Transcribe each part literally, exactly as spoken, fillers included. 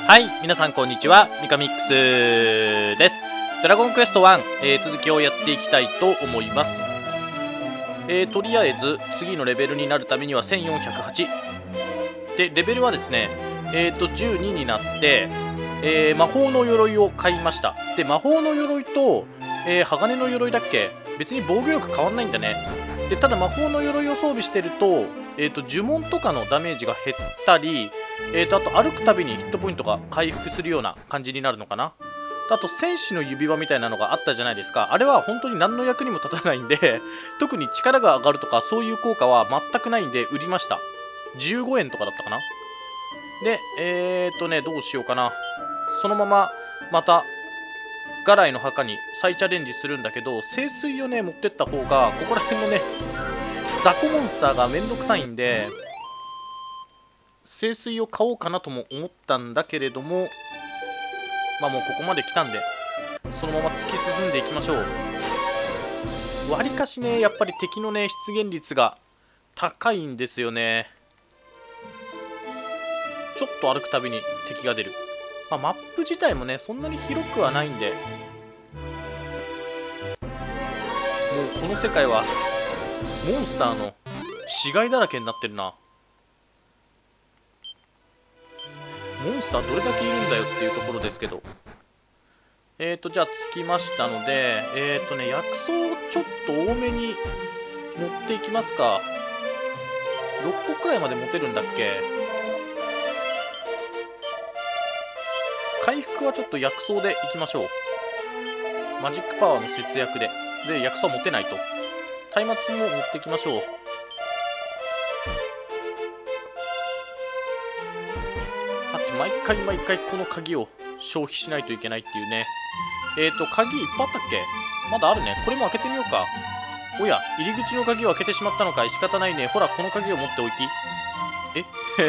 はい、皆さんこんにちは、ミカミックスです。ドラゴンクエストワン、えー、続きをやっていきたいと思います。えー、とりあえず次のレベルになるためにはせんよんひゃくはちで、レベルはですね、えーとじゅうにになって、えー、魔法の鎧を買いました。で、魔法の鎧と、えー、鋼の鎧だっけ、別に防御力変わんないんだね。で、ただ魔法の鎧を装備してると、えーと呪文とかのダメージが減ったり、えーとあと歩くたびにヒットポイントが回復するような感じになるのかな。あと戦士の指輪みたいなのがあったじゃないですか。あれは本当に何の役にも立たないんで特に力が上がるとかそういう効果は全くないんで売りました。じゅうごえんとかだったかな。でえーとねどうしようかな。そのまままたガライの墓に再チャレンジするんだけど、聖水をね持ってった方がここら辺のね雑魚モンスターがめんどくさいんで、聖水を買おうかなとも思ったんだけれども、まあもうここまで来たんでそのまま突き進んでいきましょう。わりかしねやっぱり敵のね出現率が高いんですよね。ちょっと歩くたびに敵が出る。まあ、マップ自体もねそんなに広くはないんで、もうこの世界はモンスターの死骸だらけになってるな。モンスターどれだけいるんだよっていうところですけど、えーとじゃあ着きましたので、えーとね薬草をちょっと多めに持っていきますか。ろっこくらいまで持てるんだっけ。回復はちょっと薬草でいきましょう。マジックパワーの節約でで薬草持てないと。松明も持っていきましょう。さて毎回毎回この鍵を消費しないといけないっていうね。えーと鍵いっぱいあったっけ。まだあるね。これも開けてみようか。おや入り口の鍵を開けてしまったのかい。仕方ないね。ほらこの鍵を持っておいき。え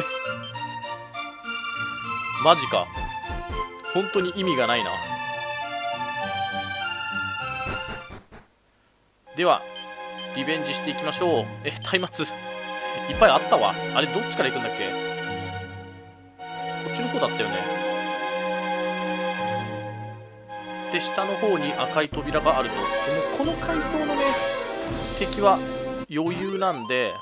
マジか。本当に意味がないな。ではリベンジしていきましょう。え松明いっぱいあったわ。あれどっちから行くんだっけ。こっちの方だったよね。で下の方に赤い扉があると。でもこの階層のね敵は余裕なんで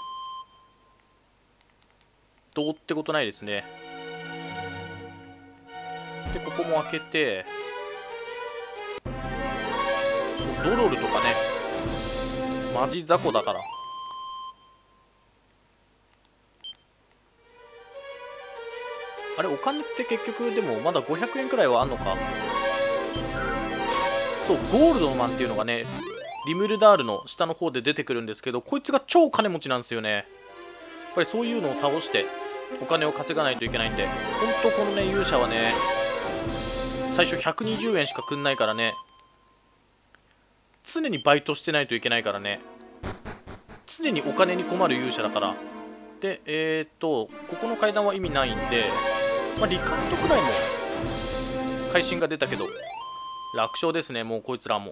どうってことないですね。でここも開けて、ドロルとかねマジ雑魚だから。あれお金って結局でもまだごひゃくえんくらいはあんのか。そうゴールドマンっていうのがねリムルダールの下の方で出てくるんですけど、こいつが超金持ちなんですよね。やっぱりそういうのを倒してお金を稼がないといけないんで、ほんとこのね勇者はね最初ひゃくにじゅうえんしかくんないからね、常にバイトしてないといけないからね、常にお金に困る勇者だから。でえー、っとここの階段は意味ないんで、まあ、リカントくらいも会心が出たけど楽勝ですね。もうこいつらも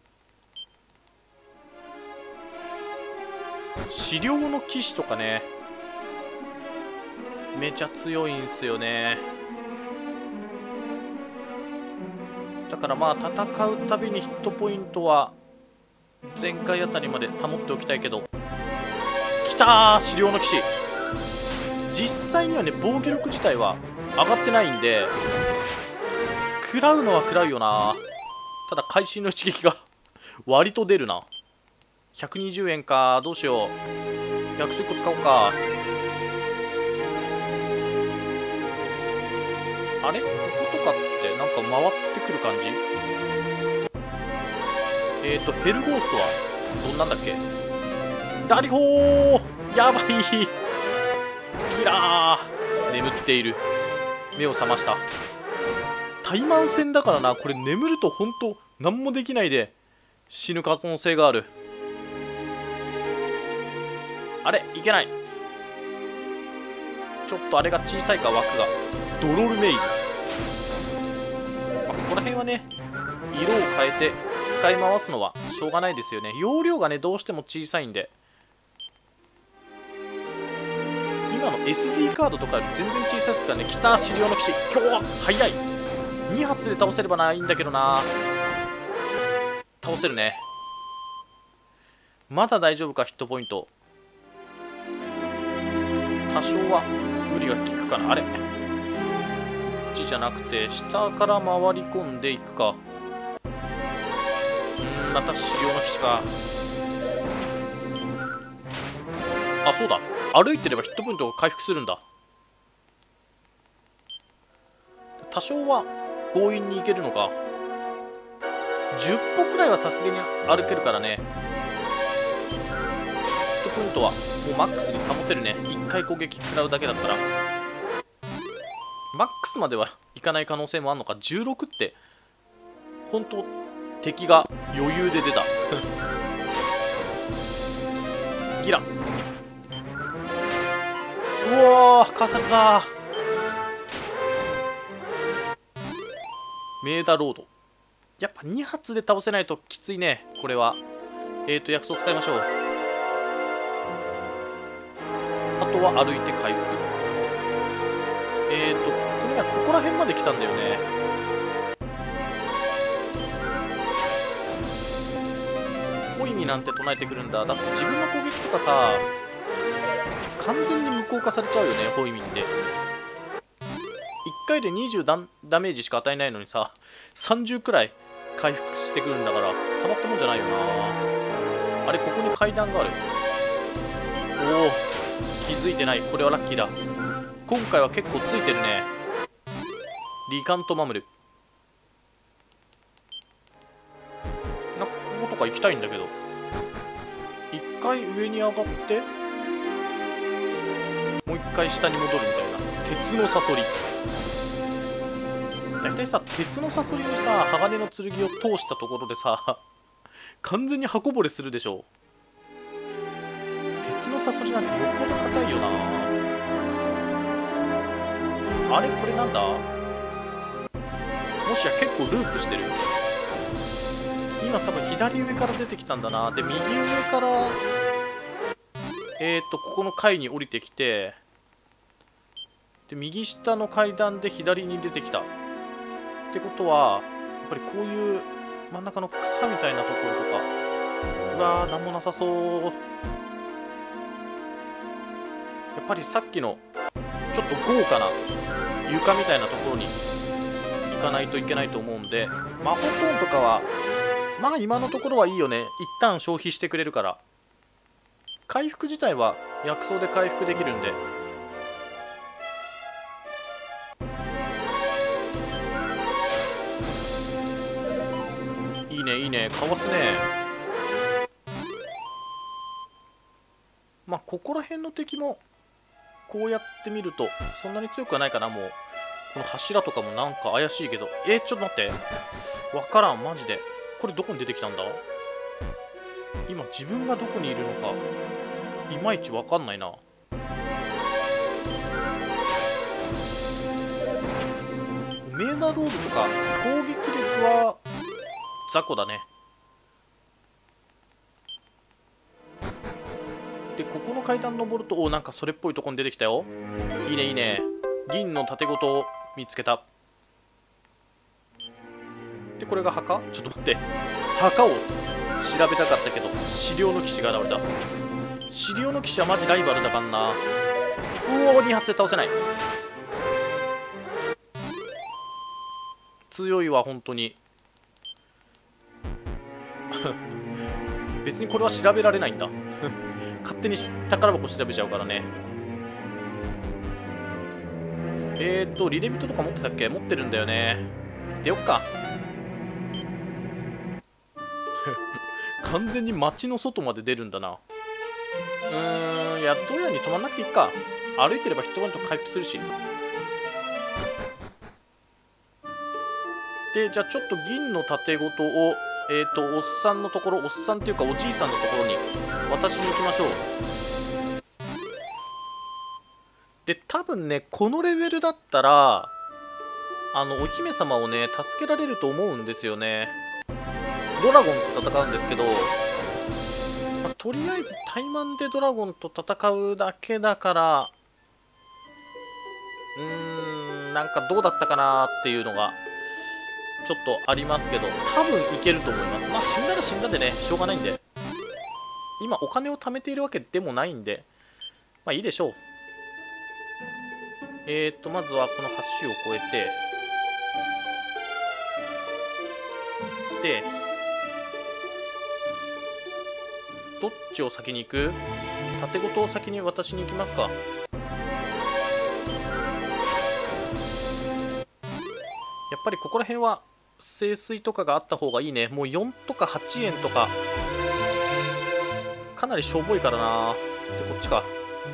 資料の騎士とかねめちゃ強いんすよね。だからまあ戦うたびにヒットポイントは前回あたりまで保っておきたいけど。きたー資料の騎士。実際にはね防御力自体は上がってないんで食らうのは食らうよな。ただ会心の一撃が割と出るな。ひゃくにじゅうえんか。どうしよう。薬草いっこ使おうか。あれこことかってなんか回ってくる感じ。えっとヘルゴーストはどんなんだっけ。ダリホーやばいキラー眠っている。目を覚ました。怠慢戦だからな。これ眠るとほんと何もできないで死ぬ可能性がある。あれいけない。ちょっとあれが小さいか枠が。ドロールメイズ、まあ、ここら辺はね色を変えて使い回すのはしょうがないですよね。容量がねどうしても小さいんで。今のエスディー カードとかより全然小さいですからね。北資料の騎士、今日は早い。に発で倒せればないいんだけどな。倒せるね。まだ大丈夫か、ヒットポイント。多少は無理が効くかな。あれ、こっちじゃなくて下から回り込んでいくか。うん、また資料の騎士か。あ、そうだ、歩いてればヒットポイントが回復するんだ。多少は強引に行けるのか。じゅっぽくらいはさすがに歩けるからね。ヒットポイントはもうマックスに保てるね。いっかい攻撃食らうだけだったら。マックスまではいかない可能性もあるのか。じゅうろくって本当敵が余裕で出たギラ、うわー、かされた。メーダロード、やっぱに発で倒せないときついね、これは。えーと薬草使いましょう。あとは歩いて回復。えーとこの前ここら辺まで来たんだよね。ホイミなんて唱えてくるんだ。だって自分の攻撃とかさ、完全に無効化されちゃうよね、ホイミって。いっかいでにじゅうダメージしか与えないのにさ、さんじゅうくらい回復してくるんだから、たまったもんじゃないよな。あれ、ここに階段がある。おお、気づいてない。これはラッキーだ。今回は結構ついてるね。リカントマムル。なんかこことか行きたいんだけど、一回上に上がってもう一回下に戻るみたいな。鉄のサソリ、大体さ、鉄のサソリにさ、鋼の剣を通したところでさ、完全に刃こぼれするでしょ。鉄のサソリなんてよっぽど硬いよな。あれ、これなんだ。もしや結構ループしてる。今多分左上から出てきたんだな。で、右上からえーとここの階に降りてきて、で右下の階段で左に出てきたってことは、やっぱりこういう真ん中の草みたいなところとか、うわー、なんもなさそう。やっぱりさっきのちょっと豪華な床みたいなところに行かないといけないと思うんで、魔法トーンとかはまあ今のところはいいよね。一旦消費してくれるから。回復自体は薬草で回復できるんで。いいねいいね、かわすね。まあここら辺の敵もこうやって見るとそんなに強くはないかな。もうこの柱とかもなんか怪しいけど、えー、ちょっと待って、わからんマジで。これどこに出てきたんだ。今自分がどこにいるのかいまいちわかんないな。メーダーロードとか攻撃力は雑魚だね。でここの階段登ると、お、なんかそれっぽいとこに出てきたよ。いいねいいね。銀の盾ごと見つけた。でこれが墓。ちょっと待って、墓を調べたかったけど資料の騎士が現れた。資料の騎士はマジライバルだからな。うおー、に発で倒せない。強いわ本当に別にこれは調べられないんだ勝手に宝箱調べちゃうからね。えーっとリレビトとか持ってたっけ。持ってるんだよね。出よっか完全に街の外まで出るんだな。うーん、宿屋に泊まんなくていいか。歩いてればヒットポイント回復するし。でじゃあちょっと銀の盾ごとをえっとおっさんのところ、おっさんっていうかおじいさんのところに渡しに行きましょう。で多分ねこのレベルだったらあのお姫様をね助けられると思うんですよね。ドラゴンと戦うんですけど、まあ、とりあえず怠慢でドラゴンと戦うだけだからうーんなんかどうだったかなっていうのがちょっとありますけど、多分いけると思います。まあ死んだら死んだでね、しょうがないんで、今お金を貯めているわけでもないんで、まあいいでしょう。えーとまずはこの橋を越えて、でどっちを先に行く？縦ごとを先に渡しに行きますか。やっぱりここら辺は清水とかがあった方がいいね。もうよんとかはちえんとかかなりしょぼいからな。でこっちか。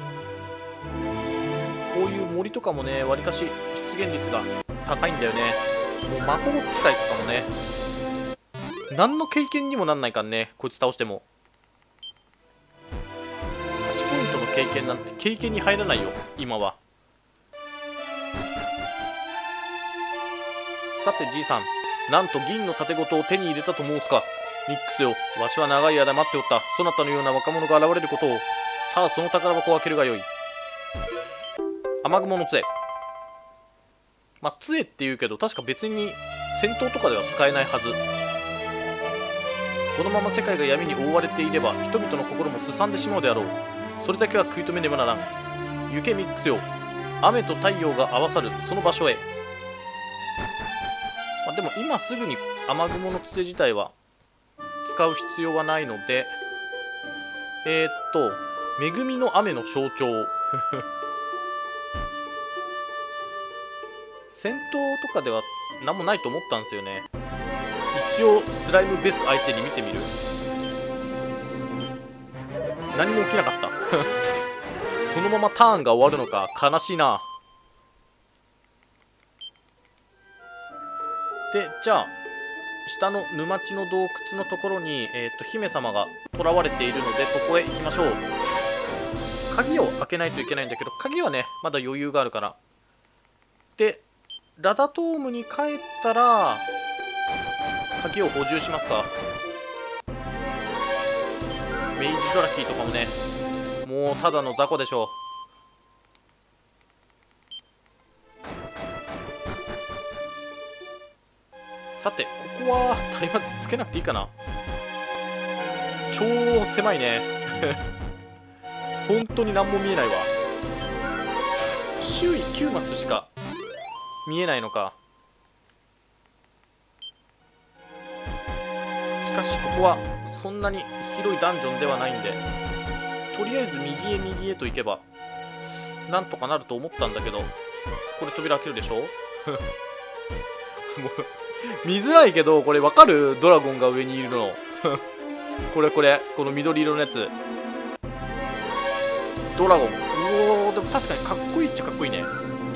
こういう森とかもね、わりかし出現率が高いんだよね。もう魔法使いとかもね、何の経験にもなんないからね、こいつ倒しても。はちポイントの経験なんて経験に入らないよ今は。さてじいさん、なんと銀の盾ごとを手に入れたと申すか。ミックスよ、わしは長い間待っておった。そなたのような若者が現れることを。さあその宝箱を開けるがよい。雨雲の杖。まあ杖って言うけど確か別に戦闘とかでは使えないはず。このまま世界が闇に覆われていれば人々の心もすさんでしまうであろう。それだけは食い止めねばならん。行けミックスよ、雨と太陽が合わさるその場所へ。まあ、でも今すぐに雨雲の杖自体は使う必要はないので、えー、っと恵みの雨の象徴戦闘とかでは何もないと思ったんですよね。一応スライムベス相手に見てみる。何も起きなかったそのままターンが終わるのか、悲しいな。でじゃあ下の沼地の洞窟のところに、えー、と姫様が囚われているのでそこへ行きましょう。鍵を開けないといけないんだけど、鍵はねまだ余裕があるから。でラダトームに帰ったら鍵を補充しますか。メイジドラキーとかもね、もうただの雑魚でしょう。さてここは松明つけなくていいかな。超狭いね本当に何も見えないわ。周囲きゅうマスしか見えないのか。しかしここはそんなに広いダンジョンではないんで、とりあえず右へ右へと行けばなんとかなると思ったんだけど、これ扉開けるでしょもう見づらいけど、これわかる？ドラゴンが上にいるのこれこれこの緑色のやつドラゴン。おお、でも確かにかっこいいっちゃかっこいいね。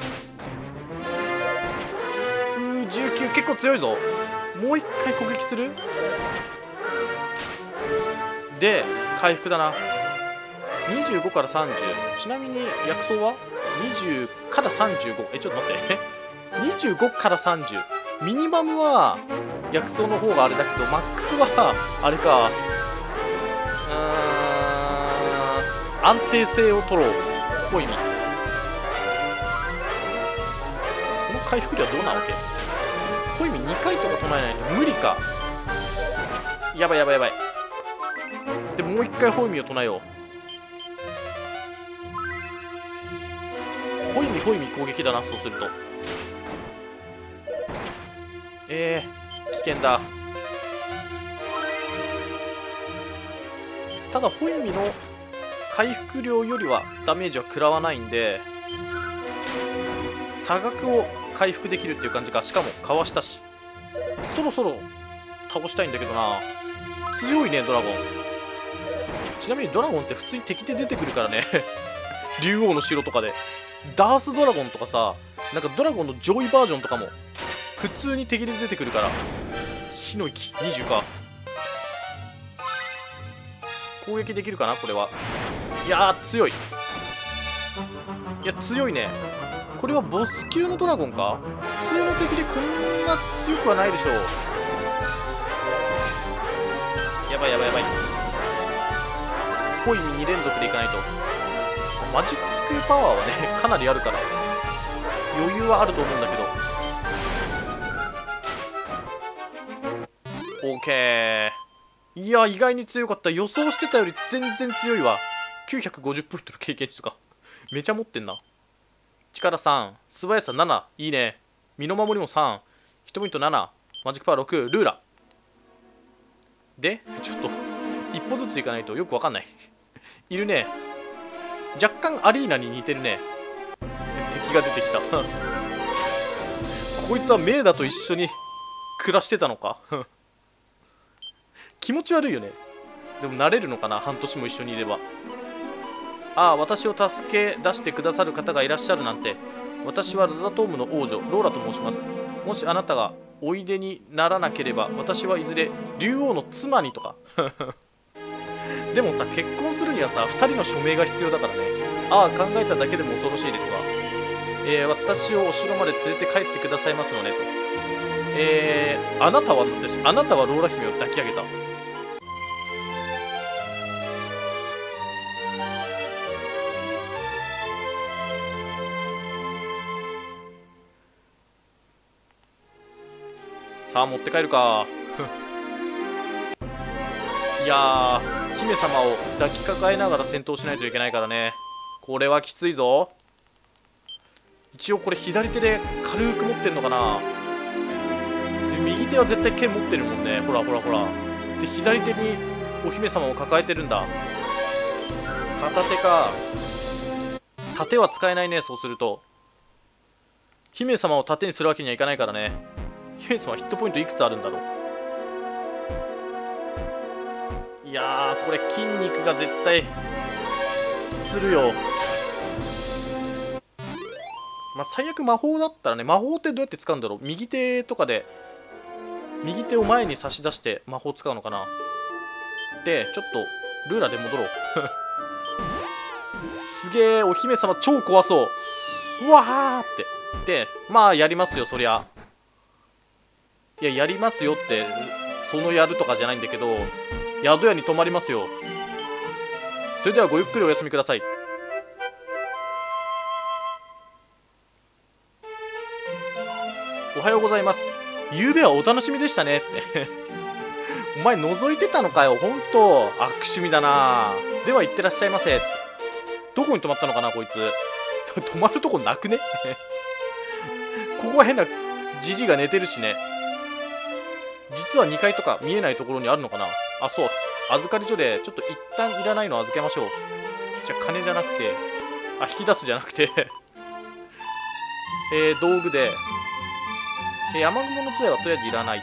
うーじゅうきゅう結構強いぞ。もう一回攻撃するで回復だな。にじゅうごからさんじゅう。ちなみに薬草はにじゅうからさんじゅうご。えちょっと待ってにじゅうごからさんじゅう。ミニマムは薬草の方があれだけど、マックスはあれか。うーん安定性を取ろう。こういう意味。この回復量はどうなわけ。こういう意味にかいとか唱えないと無理か。やばいやばいやばい。でもう一回ホイミを唱えよう。ホイミホイミ攻撃だな。そうするとえー、危険だ。ただホイミの回復量よりはダメージは食らわないんで、差額を回復できるっていう感じか。しかもかわしたし、そろそろ倒したいんだけどな。強いねドラゴン。ちなみにドラゴンって普通に敵で出てくるからね竜王の城とかでダースドラゴンとかさ、なんかドラゴンの上位バージョンとかも普通に敵で出てくるから。火の息にじゅうか。攻撃できるかなこれは。いやー強い。いや強いね。これはボス級のドラゴンか。普通の敵でこんな強くはないでしょう。やばいやばいやばい。ホイミに連続でいかないと。マジックパワーはねかなりあるから。 余裕はあると思うんだけど。 OK。 いや意外に強かった。予想してたより全然強いわ。きゅうひゃくごじゅうポイントの経験値とかめちゃ持ってんな。力さん、素早さなな、いいね。身の守りもさん、ヒットポイントなな、マジックパワーろく、ルーラでちょっと一歩ずついかないとよくわかんないいるね。若干アリーナに似てるね。敵が出てきたこいつはメイダと一緒に暮らしてたのか気持ち悪いよね。でも慣れるのかな、半年も一緒にいれば。ああ、私を助け出してくださる方がいらっしゃるなんて。私はラダトームの王女ローラと申します。もしあなたがおいでにならなければ私はいずれ竜王の妻にとかでもさ、結婚するにはさふたりの署名が必要だからね。ああ、考えただけでも恐ろしいですわ。えー、私をお城まで連れて帰ってくださいますのねと。えー、あなたは私あなたはローラ姫を抱き上げた。さあ持って帰るかいやー、姫様を抱きかかえながら戦闘しないといけないからね。これはきついぞ。一応これ左手で軽く持ってんのかな。で右手は絶対剣持ってるもんね。ほらほらほら。で左手にお姫様を抱えてるんだ。片手か。盾は使えないね。そうすると姫様を盾にするわけにはいかないからね。姫様ヒットポイントいくつあるんだろう。いやー、これ筋肉が絶対つるよ。まあ最悪魔法だったらね。魔法ってどうやって使うんだろう。右手とかで右手を前に差し出して魔法使うのかな。でちょっとルーラで戻ろうすげえ、お姫様超怖そう。うわーってで、まあやりますよそりゃ。いややりますよってそのやるとかじゃないんだけど、宿屋に泊まりますよ。それではごゆっくりお休みください。おはようございます。ゆうべはお楽しみでしたねってお前覗いてたのかよ。ほんと悪趣味だな。では行ってらっしゃいませ。どこに泊まったのかなこいつ泊まるとこなくねここは変なジジが寝てるしね。実はにかいとか見えないところにあるのかな。あ、そう、預かり所でちょっと一旦いらないの預けましょう。じゃあ金じゃなくて、あ、引き出すじゃなくてえー、道具で、えー、雨雲の杖はとりあえずいらないと。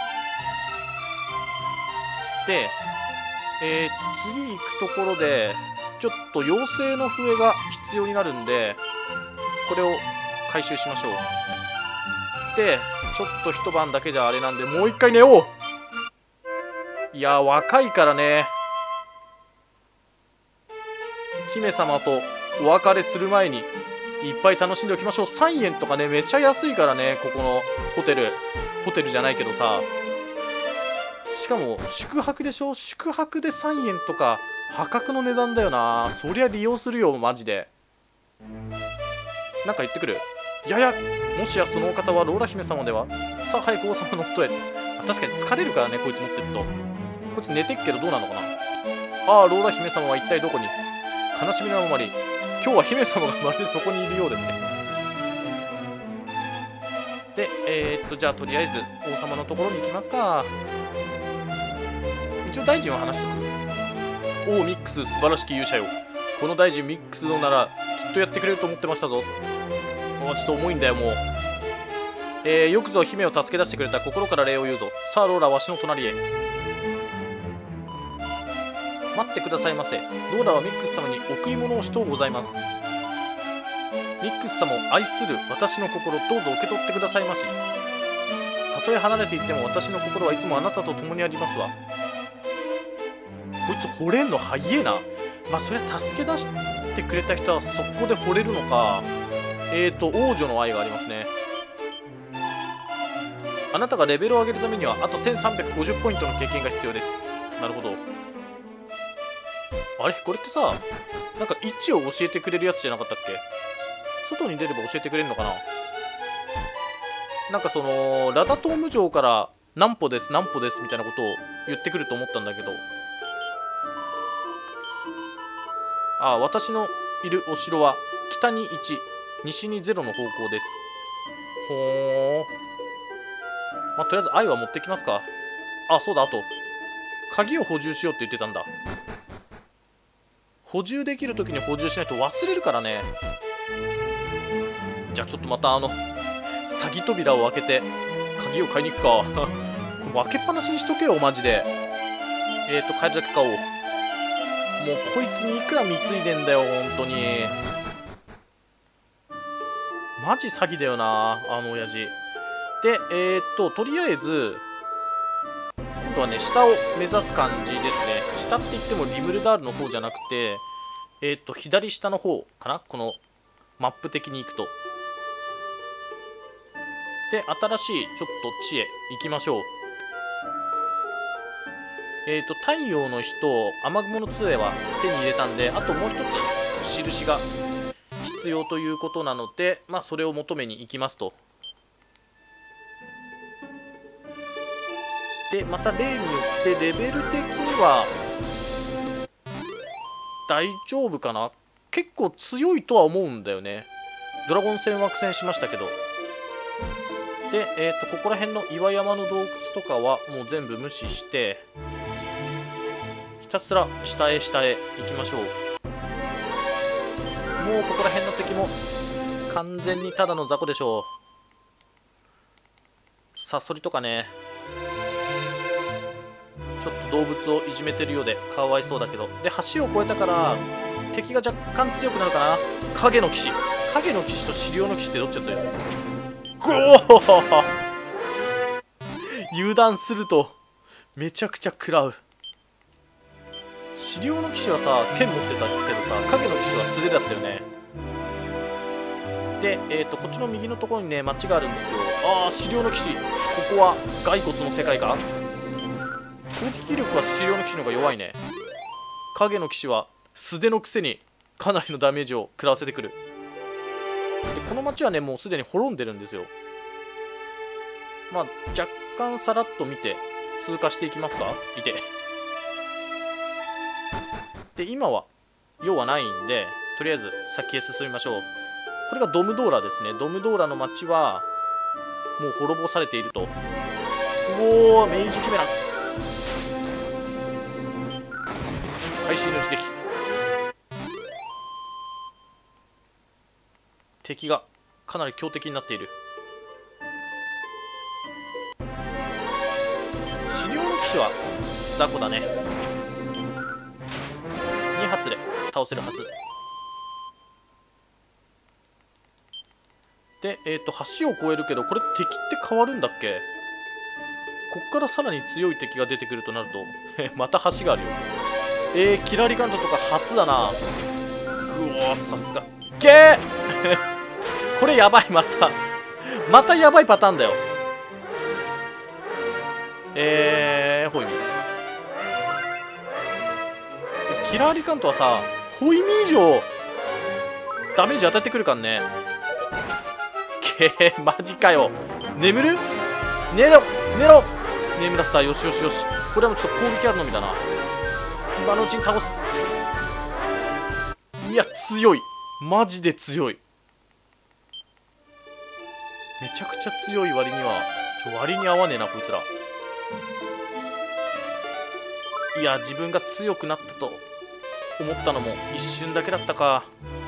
で、えー、次行くところでちょっと妖精の笛が必要になるんで、これを回収しましょう。でちょっと一晩だけじゃあれなんで、もう一回寝よう。いや若いからね。姫様とお別れする前にいっぱい楽しんでおきましょう。さんえんとかね、めっちゃ安いからね、ここのホテル。ホテルじゃないけどさ、しかも宿泊でしょ。宿泊でさんえんとか破格の値段だよな。そりゃ利用するよマジで。なんか言ってくる。いやいや、もしやそのお方はローラ姫様では。さあ早く王様の元へ。あ、確かに疲れるからねこいつ持ってると。こいつ寝てっけどどうなのかな。ああ、ローラ姫様は一体どこに。悲しみのあまり今日は姫様がまるでそこにいるようでね。でえー、っとじゃあとりあえず王様のところに行きますか。一応大臣は話しとく。おおミックス、素晴らしき勇者よ。この大臣ミックスのならきっとやってくれると思ってましたぞ。もうちょっと重いんだよもう。えー、よくぞ姫を助け出してくれた。心から礼を言うぞ。さあローラ、わしの隣へ。待ってくださいませ。ローラはミックス様に贈り物をしとうございます。ミックス様を愛する私の心、どうぞ受け取ってくださいまし。たとえ離れていっても私の心はいつもあなたと共にありますわ。こいつ惚れんの早えな。まあそりゃ助け出してくれた人はそこで惚れるのか。えーと王女の愛がありますね。あなたがレベルを上げるためにはあとせんさんびゃくごじゅうポイントの経験が必要です。なるほど。あれこれってさ、なんか位置を教えてくれるやつじゃなかったっけ。外に出れば教えてくれるのかな。 なんかそのラダトーム城から何歩です何歩ですみたいなことを言ってくると思ったんだけど、あ、私のいるお城は北にいち、西にゼロの方向です。ほー、まあ、とりあえず愛は持ってきますか。あ、そうだ、あと鍵を補充しようって言ってたんだ。補充できるときに補充しないと忘れるからね。じゃあちょっとまたあの詐欺扉を開けて鍵を買いに行くか。開けっぱなしにしとけよマジで。えっ、ー、と買えるだけ買おう。もうこいつにいくら貢いでんだよ本当に。マジ詐欺だよなあの親父。でえっ、ー、ととりあえず今度はね下を目指す感じですね。下って言ってもリムルダールの方じゃなくて、えっ、ー、と左下の方かな、このマップ的に行くと。で新しいちょっと地へ行きましょう。えっ、ー、と太陽の石と雨雲の杖は手に入れたんで、あともう一つ印が必要ということなので、まあそれを求めに行きますと。でまた例によってレベル的には大丈夫かな。結構強いとは思うんだよね。ドラゴン戦は苦戦しましたけど。で、えー、とここら辺の岩山の洞窟とかはもう全部無視してひたすら下へ下へ行きましょう。もうここら辺の敵も完全にただの雑魚でしょう。サソリとかね、ちょっと動物をいじめてるようでかわいそうだけど。で橋を越えたから敵が若干強くなるかな。影の騎士影の騎士と狩猟の騎士ってどっちだったよ。ゴー油断するとめちゃくちゃ食らう。狩猟の騎士はさ剣持ってたけどさ、影の騎士は素手だったよね。で、えー、とこっちの右のところにね町があるんですよ。ああ狩猟の騎士、ここは骸骨の世界か。攻撃力は狩猟の騎士の方が弱いね。影の騎士は素手のくせにかなりのダメージを食らわせてくる。でこの町はねもうすでに滅んでるんですよ。まあ若干さらっと見て通過していきますか。いてで今は用はないんでとりあえず先へ進みましょう。これがドムドーラですね。ドムドーラの町はもう滅ぼされていると。おお明治キメラ会心の一撃。敵がかなり強敵になっている。狩猟の騎士は雑魚だね。に発で倒せるはずで、えっ、ー、と橋を越えるけどこれ敵って変わるんだっけ。こっからさらに強い敵が出てくるとなるとまた橋があるよ。えー、キラリカントとか初だな。ぐおーさすがゲーこれやばい。またまたやばいパターンだよ。えー、ホイミキラーリカントはさホイミ以上ダメージ与えてくるからね。けーマジかよ。眠る寝ろ寝ろ眠らせた。よしよしよし。これはもうちょっと攻撃あるのみだな。今のうちに倒す。いや強いマジで強い。めちゃくちゃ強い割にはちょ割に合わねえなこいつら。いや自分が強くなったと思ったのも一瞬だけだったか。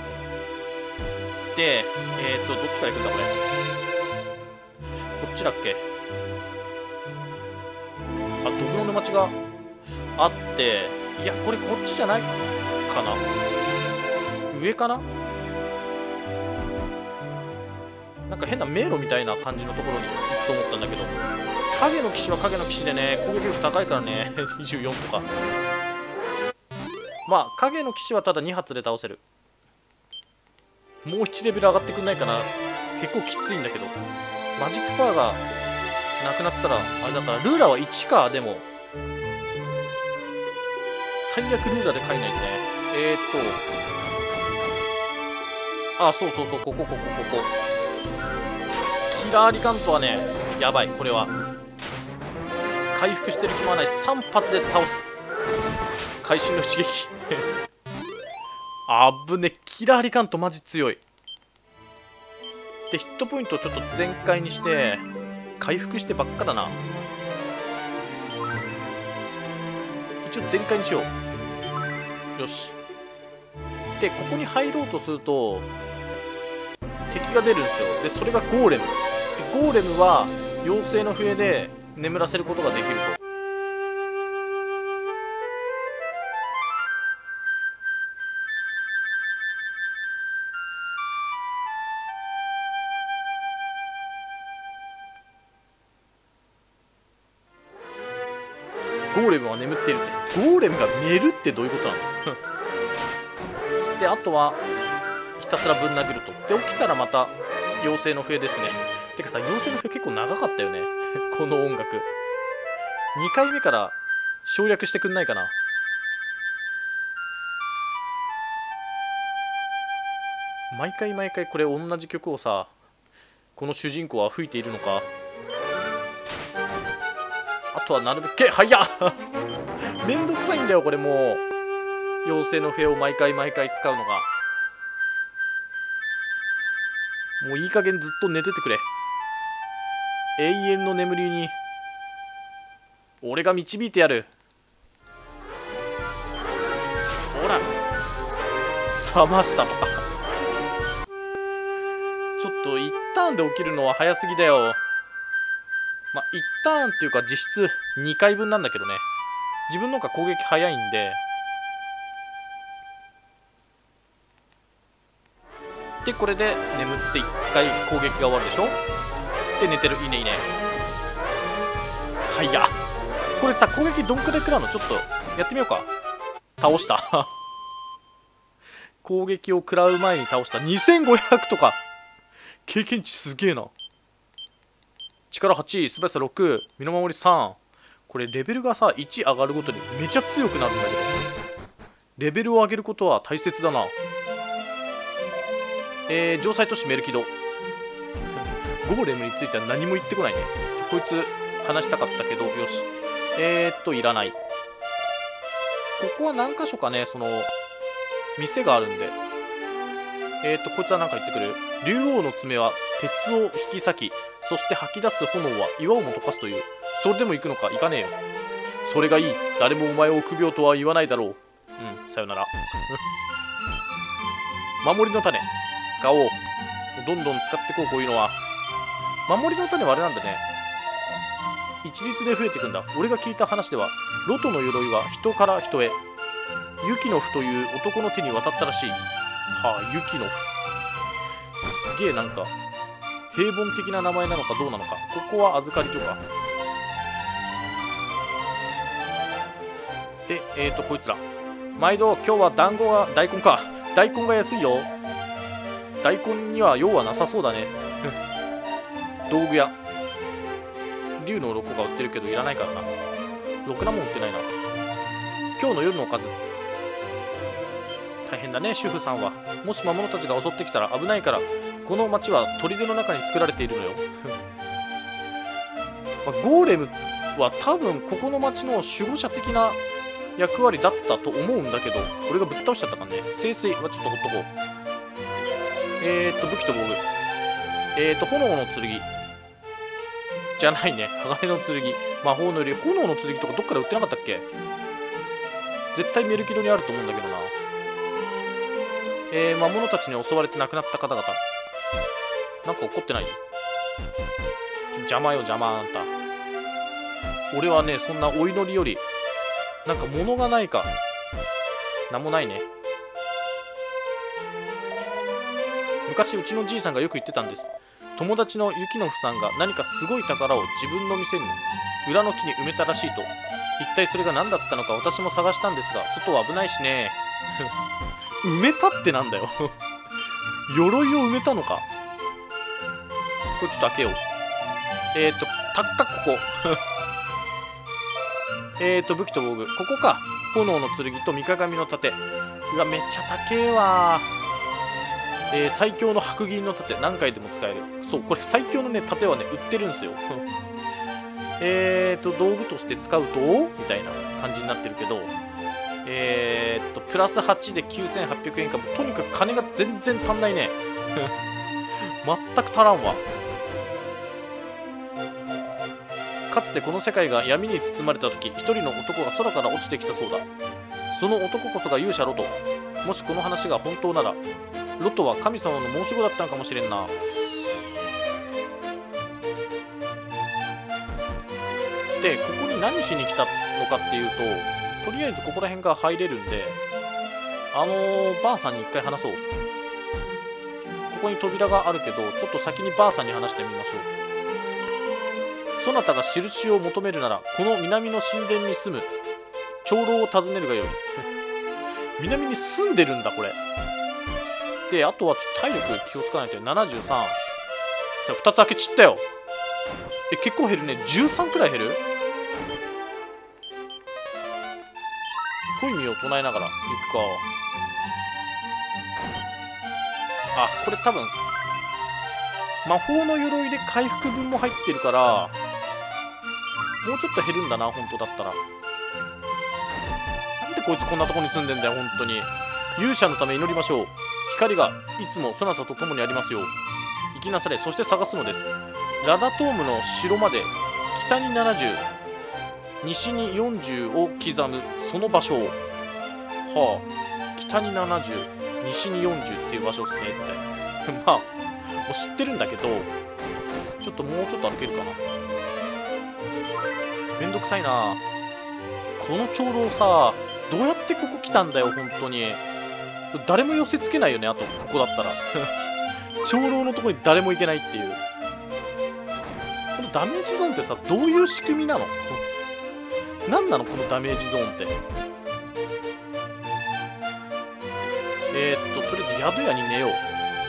でえっ、ー、とどっちから行くんだこれ。こっちだっけ。あドブロの町があって、いやこれこっちじゃないかな。上かな。なんか変な迷路みたいな感じのところに行くと思ったんだけど、影の騎士は影の騎士でね攻撃力高いからねにじゅうよんとか。まあ影の騎士はただに発で倒せる。もういちレベル上がってくんないかな。結構きついんだけどマジックパワーがなくなったらあれだから。ルーラーはいちか。でも最悪ルーラーで買えないとね。えーっとあそうそうそうここここここキラーリカントはねやばい。これは回復してる暇はない。さん発で倒す。会心の一撃あぶね。キラーリカントマジ強い。でヒットポイントをちょっと全開にして回復してばっかだな。一応全開にしよう。よし。でここに入ろうとすると敵が出るんですよ。でそれがゴーレム。でゴーレムは妖精の笛で眠らせることができると。ゴーレムは眠っているって。ゴーレムが寝るってどういうことなのであとはひたすらぶん殴ると。で起きたらまた妖精の笛ですね。てかさ、妖精の笛結構長かったよねこの音楽。にかいめから省略してくんないかな。毎回毎回これ同じ曲をさ、この主人公は吹いているのか。あとはなるべくけはやっめんどくさいんだよこれ。もう妖精の笛を毎回毎回使うのが。もういい加減ずっと寝ててくれ。永遠の眠りに俺が導いてやる。ほら冷ましたとかちょっと一ターンで起きるのは早すぎだよ。まあ一ターンっていうか実質にかいぶんなんだけどね。自分の方が攻撃早いんで。でこれで眠っていっかい攻撃が終わるでしょ。で寝てる。いいねいいね。はいやこれさ、攻撃どんくらい食らうの。ちょっとやってみようか。倒した攻撃を食らう前に倒した。にせんごひゃくとか経験値すげえな。力はち、素早さろく、身の守りさん。これレベルがさいち上がるごとにめちゃ強くなるんだけど、レベルを上げることは大切だな。えー、城塞都市メルキド。ゴーレムについては何も言ってこないね。こいつ話したかったけど、よし。えーっといらない。ここは何箇所かね、その店があるんで。えーっとこいつは何か言ってくる。竜王の爪は鉄を引き裂き、そして吐き出す炎は岩をも溶かすという。それでも行くのか。行かねえよ。それがいい。誰もお前を臆病とは言わないだろう。うん、さよなら守りの種使おう。どんどん使ってこう。こういうのは守りの種はあれなんだね、一律で増えていくんだ。俺が聞いた話ではロトの鎧は人から人へ、ユキノフという男の手に渡ったらしい。はあ、ユキノフすげえなんか平凡的な名前なのかどうなのか。ここは預かり所か。でえーとこいつら毎度今日は団子が大根か大根が安いよ。大根には用はなさそうだね道具屋竜の鱗が売ってるけどいらないからな。ろくなもん売ってないな。今日の夜のおかず大変だね主婦さんは。もし魔物たちが襲ってきたら危ないから、この町は砦の中に作られているのよまあゴーレムは多分ここの町の守護者的な役割だったと思うんだけど、俺がぶっ倒しちゃったからね。聖水はちょっとほっとこう。えーっと武器と防具、えーっと炎の剣じゃないね、鋼の剣、魔法の鎧。炎の剣とかどっかで売ってなかったっけ。絶対メルキドにあると思うんだけどな。えー、魔物たちに襲われて亡くなった方々、なんか怒ってない？邪魔よ邪魔。あんた俺はね、そんなお祈りよりなんか物がないかなんもないね。昔うちのじいさんがよく言ってたんです。友達のユキノフさんが何かすごい宝を自分の店に裏の木に埋めたらしいと。一体それが何だったのか私も探したんですが、外は危ないしね埋めたってなんだよ鎧を埋めたのか。これちょっと開けよう。えっ、ー、とたったここえっと武器と防具、ここか。炎の剣と三鏡の盾。うわめっちゃ高えわ。えー、最強の白銀の盾、何回でも使える。 そう、これ最強のね盾はね売ってるんですよえーと道具として使うとみたいな感じになってるけど、えーとプラスはちできゅうせんはっぴゃくえんか。とにかく金が全然足んないね全く足らんわ。かつてこの世界が闇に包まれた時、一人の男が空から落ちてきたそうだ。その男こそが勇者ロト。もしこの話が本当なら、ロトは神様の申し子だったのかもしれんな。で、ここに何しに来たのかっていうと、とりあえずここら辺が入れるんで、あのー、ばあさんに一回話そう。ここに扉があるけど、ちょっと先にばあさんに話してみましょう。そなたが印を求めるなら、この南の神殿に住む長老を訪ねるがよい南に住んでるんだこれで。あとはちょっと体力気をつかないと。ななじゅうさん、ふたつだけ散ったよ。え、結構減るね。じゅうさんくらい減る。ホイミを唱えながら行くか。あ、これ多分魔法の鎧で回復分も入ってるから、もうちょっと減るんだな、本当だったら。なんでこいつこんなとこに住んでんだよ、本当に。勇者のため祈りましょう。光がいつもそなたと共にありますよう。行きなされ、そして探すのです。ラダトームの城まで北にななじゅう、西によんじゅうを刻むその場所を。はあ、北にななじゅう、西によんじゅうっていう場所ですね、みたいな。まあ、もう知ってるんだけど、ちょっともうちょっと歩けるかな。めんどくさいな。この長老さ、どうやってここ来たんだよ、本当に。誰も寄せつけないよね、あと、ここだったら。長老のところに誰も行けないっていう。このダメージゾーンってさ、どういう仕組みなの？何なのこのダメージゾーンって。えー、っと、とりあえず宿屋に寝よう。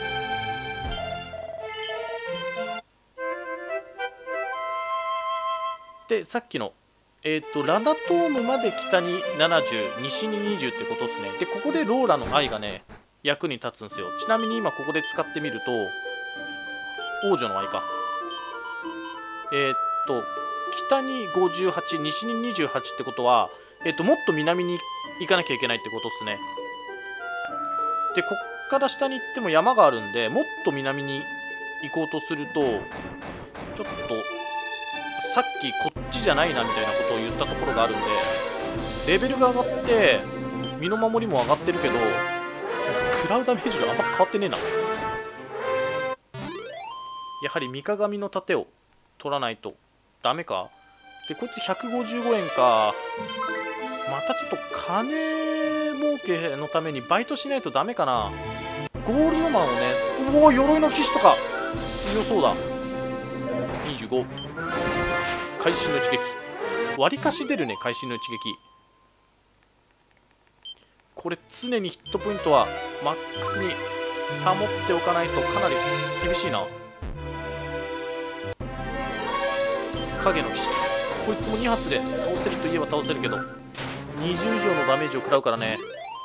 で、さっきの、えー、っと、ラダトームまで北にななじゅう、西ににじゅうってことですね。で、ここでローラの愛がね、役に立つんですよ。ちなみに今ここで使ってみると、王女の愛か。えー、っと、北にごじゅうはち、西ににじゅうはちってことは、えー、っと、もっと南に行かなきゃいけないってことですね。で、こっから下に行っても山があるんで、もっと南に行こうとすると、ちょっと、さっきこっちじゃないなみたいなことを言ったところがあるんで、レベルが上がって、身の守りも上がってるけど、食らうダメージがあんま変わってねえな。やはり三鏡の盾を取らないとダメか。で、こいつひゃくごじゅうごえんか。またちょっと金儲けのためにバイトしないとダメかな。ゴールドマンをね、おお、鎧の騎士とか強そうだ。にじゅうご、会心の一撃。割りかし出るね、会心の一撃。これ常にヒットポイントはマックスに保っておかないとかなり厳しいな。影の騎士、こいつもに発で倒せるといえば倒せるけど、にじゅう以上のダメージを食らうからね。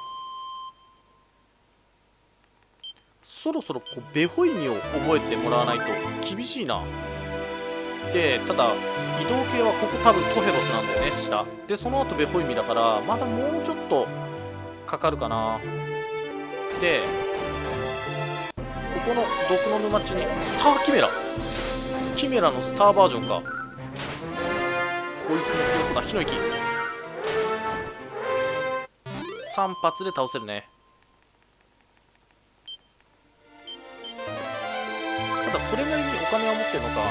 そろそろこうベホイミを覚えてもらわないと厳しいな。で、ただ移動系はここ多分トヘロスなんだよね、下で。その後ベホイミだから、まだもうちょっとかかるかな。で、ここの毒の沼地にスターキメラ、キメラのスターバージョンか。こいつも強そうだ。火の息さん発で倒せるね。ただそれなりにお金は持ってるのか。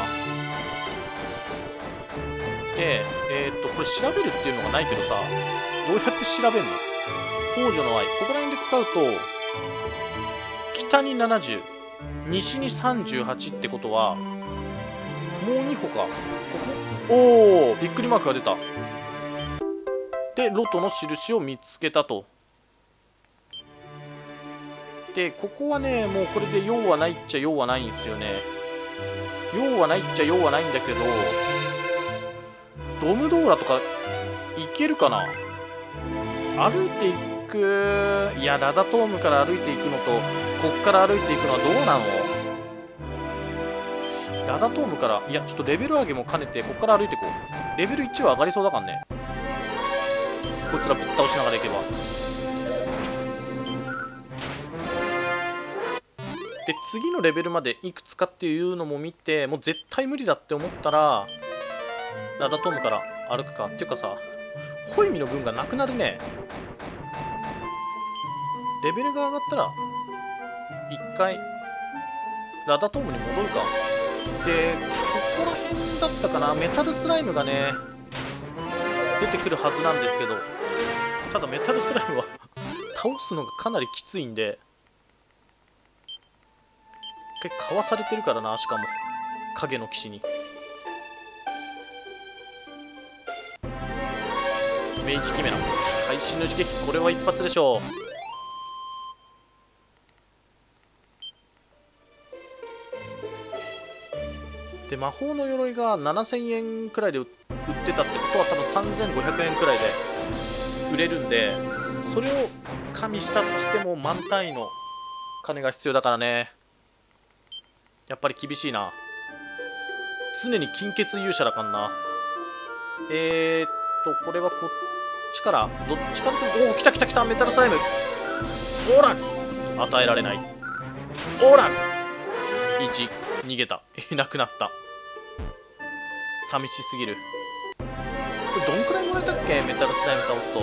で、えー、っとこれ調べるっていうのがないけどさ、どうやって調べるの？王女の愛、ここら辺で使うと北にななじゅう、西にさんじゅうはちってことはもうに歩か。ここ、おお、びっくりマークが出た。で、ロトの印を見つけたと。で、ここはね、もうこれで用はないっちゃ用はないんですよね。用はないっちゃ用はないんだけど、ドムドーラとか行けるかな。歩いていく、いや、ラダトームから歩いていくのとこっから歩いていくのはどうなの？ ラダトームから、いやちょっとレベル上げも兼ねてここから歩いていこう。レベルいちは上がりそうだからね。こいつらぶっ倒しながらいけば。で次のレベルまでいくつかっていうのも見て、もう絶対無理だって思ったらラダトームから歩くか。っていうかさ、ホイミの分がなくなるね。レベルが上がったら一回ラダトームに戻るか。でここら辺だったかな、メタルスライムがね出てくるはずなんですけど、ただメタルスライムは倒すのがかなりきついんで、一回かわされてるからな。しかも影の騎士に明治キメラ会心の一撃、これは一発でしょう。で魔法の鎧がななせんえんくらいで売ってたってことは多分さんぜんごひゃくえんくらいで売れるんで、それを加味したとしても満単位の金が必要だからね。やっぱり厳しいな。常に金欠勇者だからな。えーっとこれはこっちからどっちからと、おお来た来た来た、メタルスライム。オーラ与えられない。オーラいち逃げた。いなくなった。寂しすぎる。これどんくらいもらえたっけ、メタルスライム倒すと。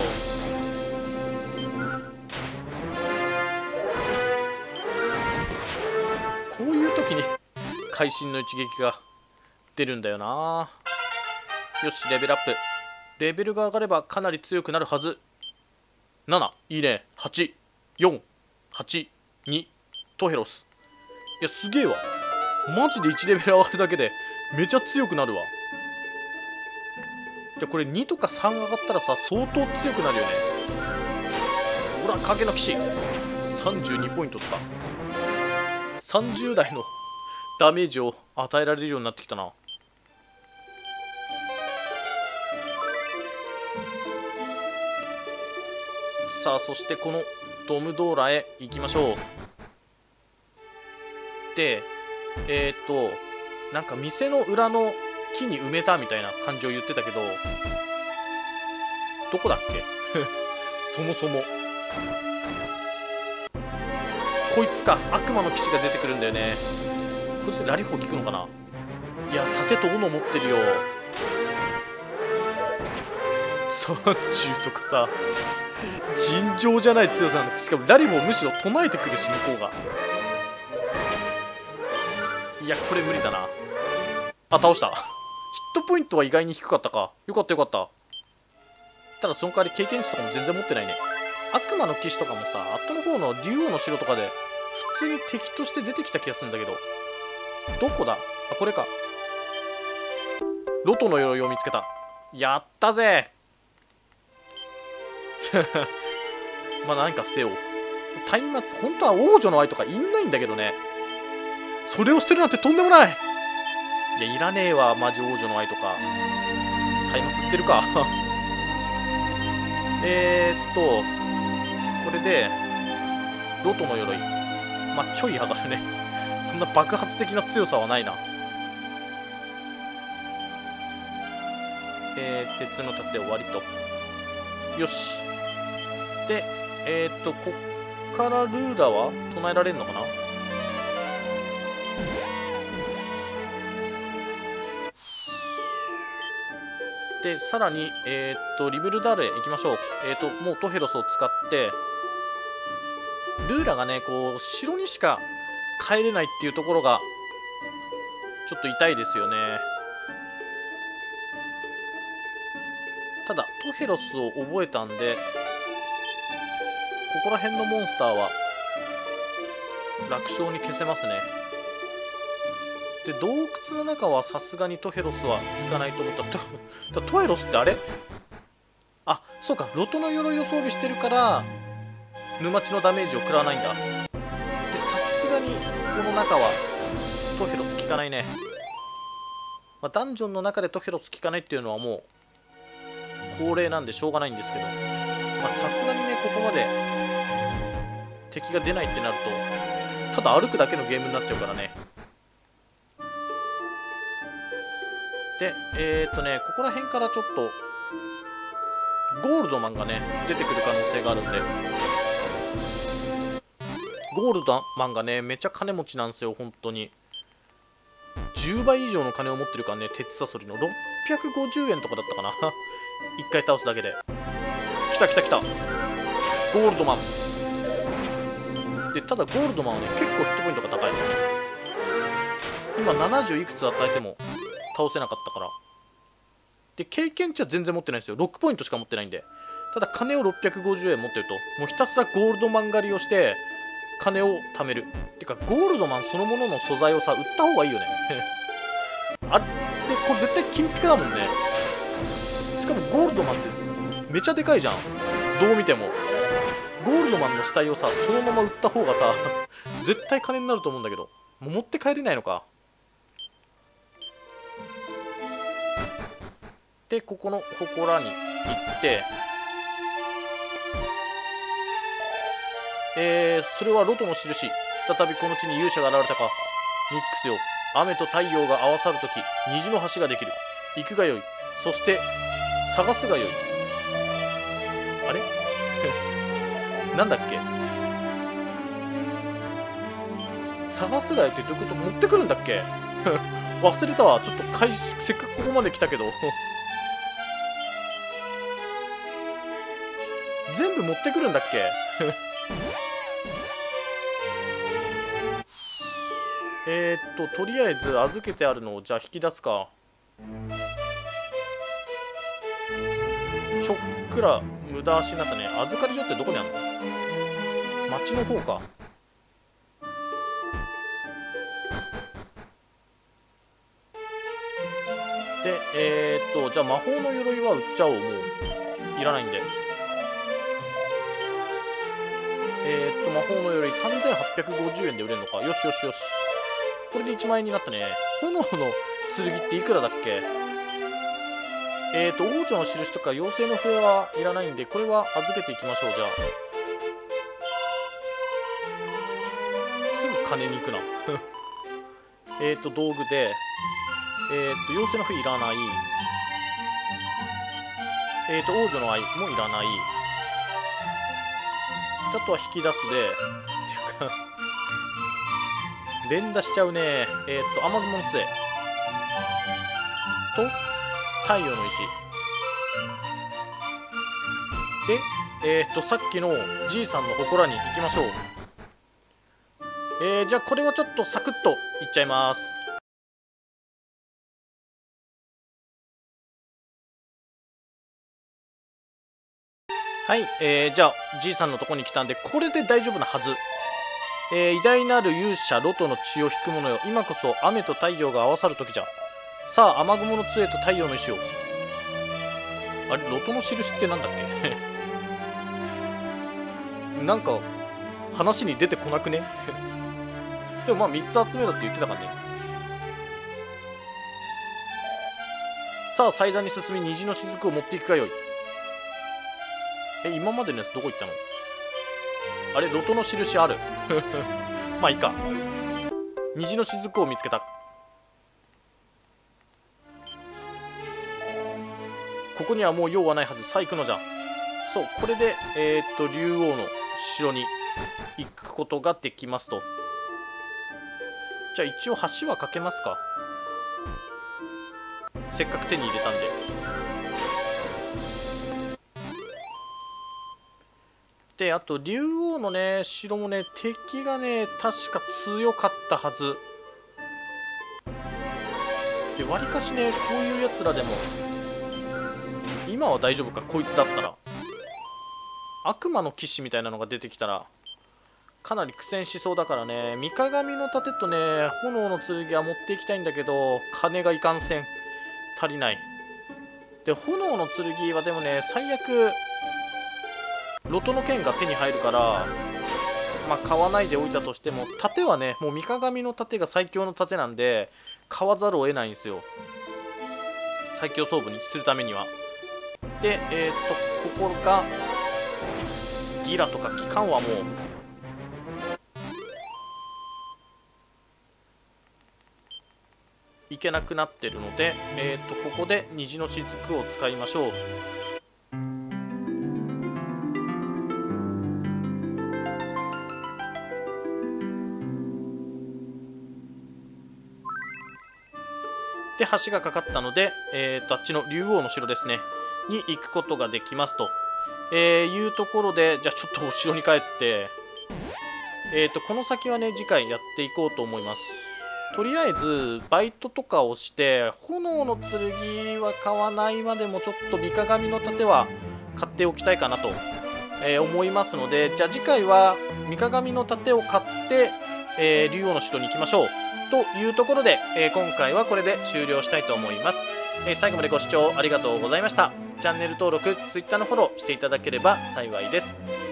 こういう時に会心の一撃が出るんだよな。よしレベルアップ。レベルが上がればかなり強くなるはず。なな、いいね。はち、よん、はち、に、トヘロス。いやすげえわ。マジでいちレベル上がるだけでめちゃ強くなるわ。じゃこれにとかさん上がったらさ相当強くなるよね。ほら影の騎士さんじゅうにポイントとかさんじゅう代のダメージを与えられるようになってきたな。さあそしてこのドムドーラへ行きましょう。でえっとなんか店の裏の木に埋めたみたいな感じを言ってたけど、どこだっけそもそもこいつか。悪魔の騎士が出てくるんだよね。こいつラリフォー効くのかな。いや盾と斧持ってるよ。さんじゅうとかさ尋常じゃない強さなんだ。しかもラリフォーむしろ唱えてくるし向こうが。いやこれ無理だな。あ倒した。ヒットポイントは意外に低かったか。よかったよかった。ただその代わり経験値とかも全然持ってないね。悪魔の騎士とかもさ後の方の竜王の城とかで普通に敵として出てきた気がするんだけど、どこだ。あこれか。ロトの鎧を見つけた。やったぜまあ何か捨てよう。タイム末本当は王女の愛とかいんないんだけどね。それを捨てるなんてとんでもない。いやいらねえわマジ王女の愛とか。タイム捨てるかえーっとこれでロトの鎧まあちょい上がるね。そんな爆発的な強さはないな。えー、鉄の盾終わりと。よしでえー、っとこっからルーラは唱えられるのかな。でさらにえー、っとリブルダールへ行きましょう。えー、っともうトヘロスを使ってルーラがねこう城にしか帰れないっていうところがちょっと痛いですよね。ただトヘロスを覚えたんでここら辺のモンスターは楽勝に消せますね。で洞窟の中はさすがにトヘロスは効かないと思った。ト, トヘロスってあれあそうかロトの鎧を装備してるから沼地のダメージを食らわないんだ。でさすがにこの中はトヘロス効かないね。まあ、ダンジョンの中でトヘロス効かないっていうのはもう恒例なんでしょうがないんですけど、さすがにねここまで敵が出ないってなるとただ歩くだけのゲームになっちゃうからね。 でえー、っとねここら辺からちょっとゴールドマンがね出てくる可能性があるんで、ゴールドマンがねめちゃ金持ちなんですよ。本当にじゅうばい以上の金を持ってるからね。鉄サソリのろっぴゃくごじゅうえんとかだったかないっかい倒すだけで。来た来た来た、ゴールドマンで、ただゴールドマンはね結構ヒットポイントが高い。今ななじゅういくつ与えても倒せなかったから。で経験値は全然持ってないんですよ。ろくポイントしか持ってないんで。ただ金をろっぴゃくごじゅうえん持ってると、もうひたすらゴールドマン狩りをして金を貯める。てかゴールドマンそのものの素材をさ売った方がいいよねあれでこれ絶対金ピカだもんね。しかもゴールドマンってめちゃでかいじゃん、どう見ても。ゴールドマンの死体をさそのまま売った方がさ絶対金になると思うんだけど、もう持って帰れないのか。でここの祠に行って、えー、それはロトの印。再びこの地に勇者が現れたか。ミックスよ、雨と太陽が合わさるとき虹の橋ができる。行くがよい、そして探すがよい。あれなんだっけ、探すがよいってどういうこと？持ってくるんだっけ忘れたわ。ちょっと回せっかくここまで来たけど全部持ってくるんだっけえーっととりあえず預けてあるのをじゃあ引き出すか。ちょっくら無駄足になったね。預かり所ってどこにあるの？町の方か。でえー、っとじゃあ魔法の鎧は売っちゃおう。もういらないんで。えー、っと魔法の鎧さんぜんはっぴゃくごじゅうえんで売れるのか。よしよしよし、これでいちまんえんになったね。炎の剣っていくらだっけ。えーと王女の印とか妖精の笛はいらないんで、これは預けていきましょう。じゃあすぐ金に行くなえーと道具でえーと妖精の笛いらない。えーと王女の愛もいらない。あとは引き出すでっていうか連打しちゃうね。えーと雨雲の杖と太陽の石で、えー、っとさっきのじいさんの祠に行きましょう。えー、じゃあこれはちょっとサクッといっちゃいます。はい、えー、じゃあじいさんのとこに来たんでこれで大丈夫なはず。えー、偉大なる勇者ロトの血を引く者よ、今こそ雨と太陽が合わさる時じゃ。さあ雨雲の杖と太陽の石を。あれロトの印ってなんだっけなんか話に出てこなくねでもまあみっつ集めろって言ってたからね。さあ祭壇に進み虹の雫を持っていくがよい。え今までのやつどこ行ったの？あれロトの印あるまあいいか。虹の雫を見つけた。ここにはもう用はないはず。さあ行くのじゃ。そう、これでえー、っと竜王の城に行くことができますと。じゃあ一応橋は架けますか。せっかく手に入れたんで。であと竜王のね城もね敵がね確か強かったはずで、わりかしねこういうやつらでも今は大丈夫か。こいつだったら悪魔の騎士みたいなのが出てきたらかなり苦戦しそうだからね。三鏡の盾とね炎の剣は持っていきたいんだけど金がいかんせん足りない。で炎の剣はでもね最悪ロトの剣が手に入るからまあ買わないでおいたとしても、盾はねもう三鏡の盾が最強の盾なんで買わざるを得ないんですよ、最強装備にするためには。でえー、っとここがギラとか機関はもういけけなくなってるので、えー、とここで虹の雫を使いましょう。で橋がかかったので、えー、とあっちの竜王の城ですねに行くことができますと、えー、いうところで、じゃあちょっとお城に帰って、えー、とこの先はね次回やっていこうと思います。とりあえずバイトとかをして炎の剣は買わないまでもちょっと三鏡の盾は買っておきたいかなと、えー、思いますので、じゃあ次回は三鏡の盾を買って、えー、竜王の城に行きましょうというところで、えー、今回はこれで終了したいと思います。えー、最後までご視聴ありがとうございました。チャンネル登録、Twitter のフォローしていただければ幸いです。